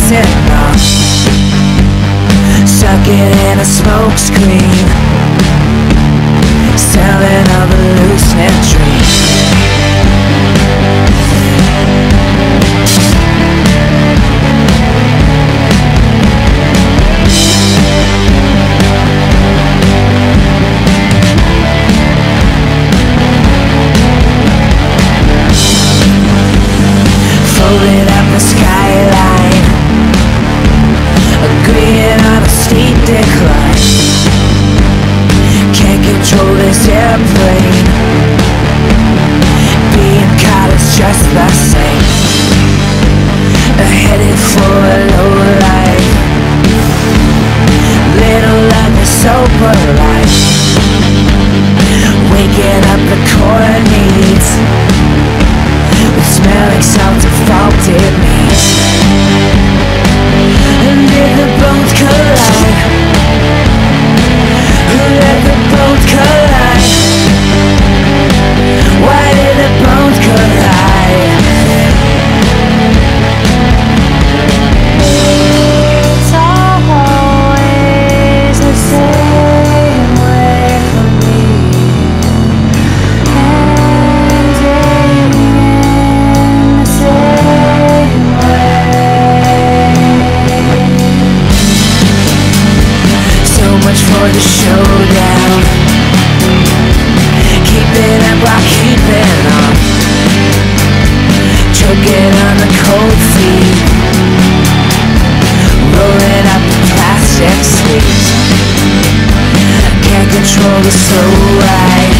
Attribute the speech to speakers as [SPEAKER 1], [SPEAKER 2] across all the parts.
[SPEAKER 1] dancing on, sucking in a smoke screen, selling of a lucid dream. Floating up the skyline, agreeing on a steep decline. Can't control this airplane, being caught is just the same. Headed for a low life, little love is so polite. Waking up the core needs, smell like salted faulted meat. And did the bones collide? Who let the bones collide? Why did the bones collide? It's always the same way for me. For the showdown, keeping up while keeping on, choking on the cold feet, rolling up the plastic sleeves. Can't control the slow ride,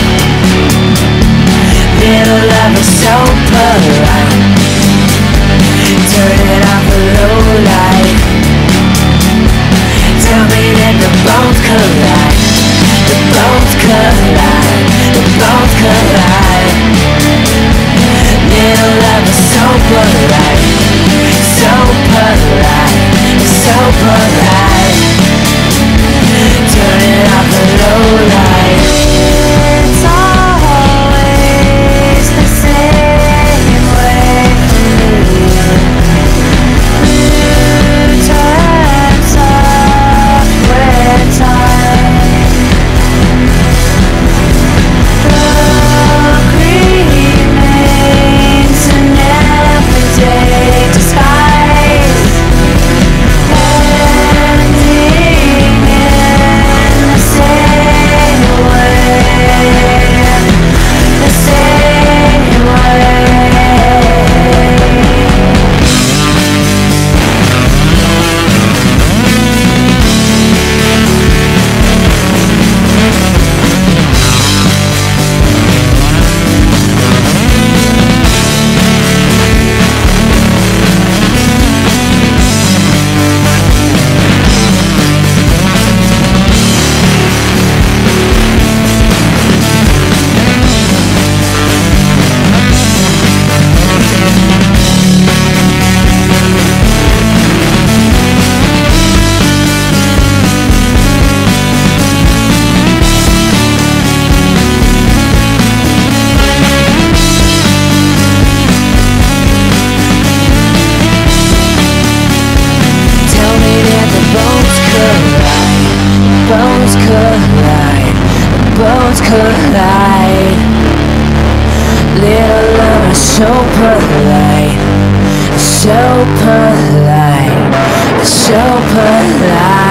[SPEAKER 1] little love is so polite. Turning off the low light, tell me that the bones collide, the bones collide, the bones collide. Little love is so polite, so polite, so polite. Turning off the low light. It's always the same way for me. Turns up with time. The remains an everyday disguise, ending in the same way, the same way. Bones collide, bones collide. Little love is so polite, so polite, so polite.